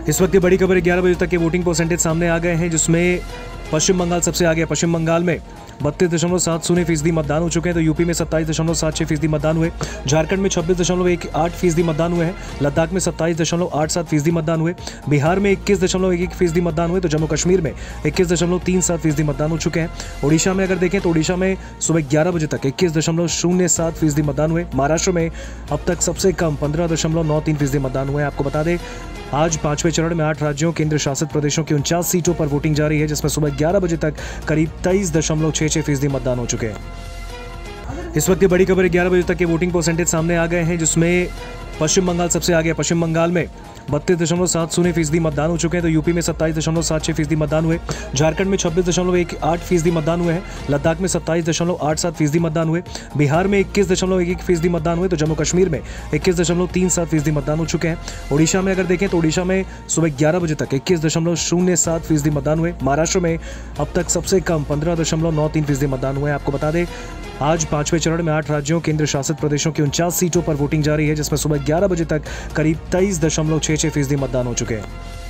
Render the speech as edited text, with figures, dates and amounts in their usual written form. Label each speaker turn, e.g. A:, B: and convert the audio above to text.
A: इस वक्त की बड़ी खबर 11 बजे तक के वोटिंग परसेंटेज सामने आ गए हैं, जिसमें पश्चिम बंगाल सबसे आगे। पश्चिम बंगाल में 32.70% मतदान हो चुके हैं, तो यूपी में 27.76% मतदान हुए, झारखंड में 26.18% मतदान हुए हैं, लद्दाख में 27.87% मतदान हुए, बिहार में 21.11% मतदान हुए, तो जम्मू कश्मीर में 21.37% मतदान हो चुके हैं। ओडिशा में अगर देखें तो ओडिशा में सुबह 11 बजे तक 21.07% मतदान हुए। महाराष्ट्र में अब तक सबसे कम 15.93% मतदान हुए। आपको बता दें, आज 5वें चरण में 8 राज्यों केंद्र शासित प्रदेशों की 49 सीटों पर वोटिंग जारी है, जिसमें सुबह 11 बजे तक करीब 23.66% मतदान हो चुके हैं। इस वक्त की बड़ी खबर 11 बजे तक के वोटिंग परसेंटेज सामने आ गए हैं, जिसमें पश्चिम बंगाल सबसे आगे। पश्चिम बंगाल में 32.70% मतदान हो चुके हैं, तो यूपी में 27.76% मतदान हुए, झारखंड में 26.18% मतदान हुए हैं, लद्दाख में 27.87% मतदान हुए, बिहार में 21.11% मतदान हुए, तो जम्मू कश्मीर में 21.37% मतदान हो चुके हैं। ओडिशा में अगर देखें तो ओडिशा में सुबह 11 बजे तक 21.07% मतदान हुए। महाराष्ट्र में अब तक सबसे कम 15.93% मतदान हुए। आपको बता दें, आज 5वें चरण में 8 राज्यों केंद्र शासित प्रदेशों की 49 सीटों पर वोटिंग जारी है, जिसमें सुबह 11 बजे तक करीब 23.66% मतदान हो चुके हैं।